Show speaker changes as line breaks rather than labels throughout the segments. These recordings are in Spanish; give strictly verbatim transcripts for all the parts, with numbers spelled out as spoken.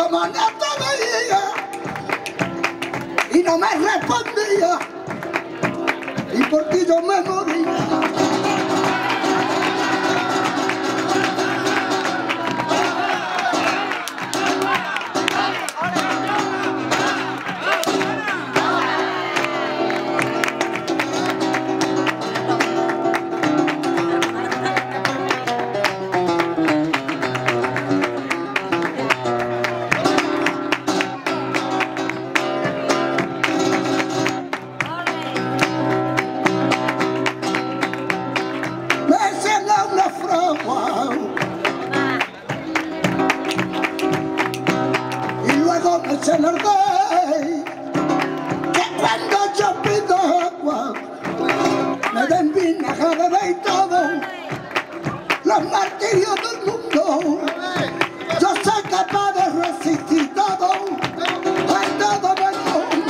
como no te veía y no me respondía, y por ti yo me moría. Y luego me echa el ardey, que cuando yo pido agua me den vinagre y todo, los martirios del mundo, yo soy capaz de resistir todo, a todo menos.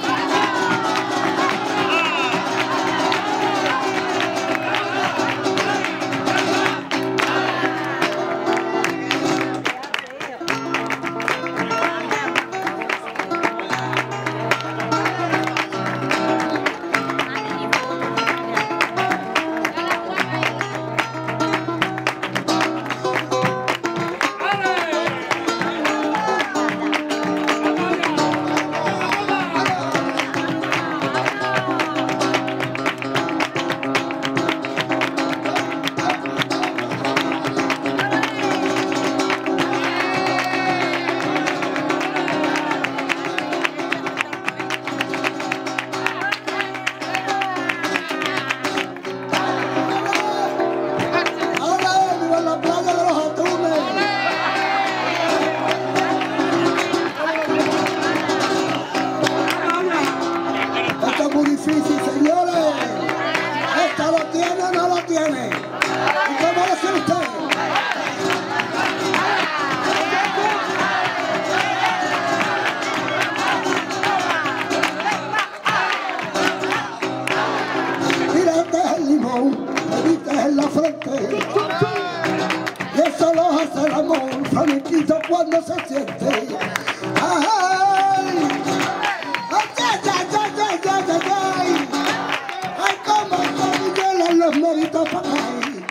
En la frente, y eso lo hace el amor flamenquito cuando se siente. ¡Ay! ¡Ay, ay, ay, ay, ay, ay, ay! ¡Ay, cómo cordilleran los méritos para ahí!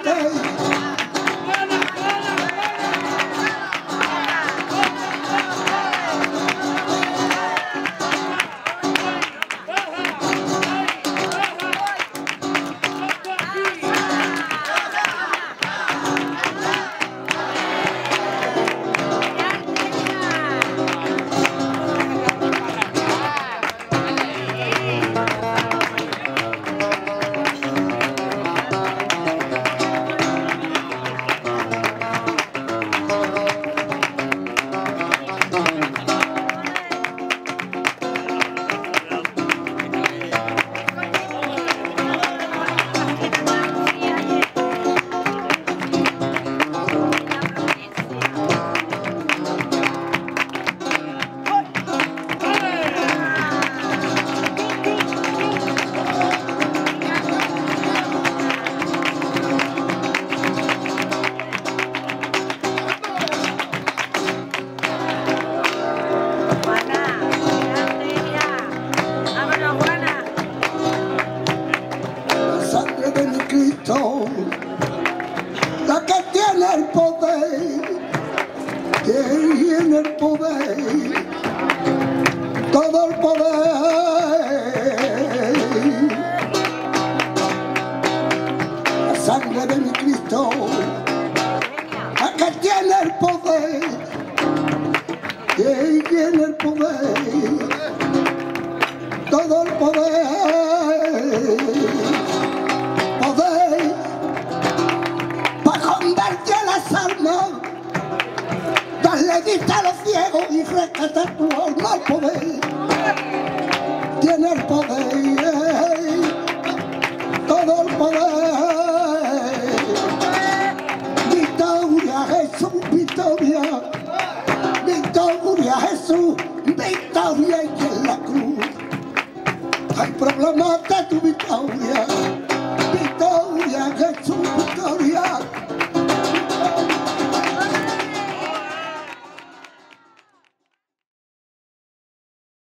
La que tiene el poder, tiene el poder, todo el poder. La sangre de mi Cristo, la que tiene el poder, tiene el poder, todo el poder. Poder para convertir las almas, darle vista a los ciegos y rescatar tu alma al poder. Tiene el poder, todo el poder. Victoria Jesús, victoria, victoria Jesús, victoria y en la cruz. Hay problemas de tu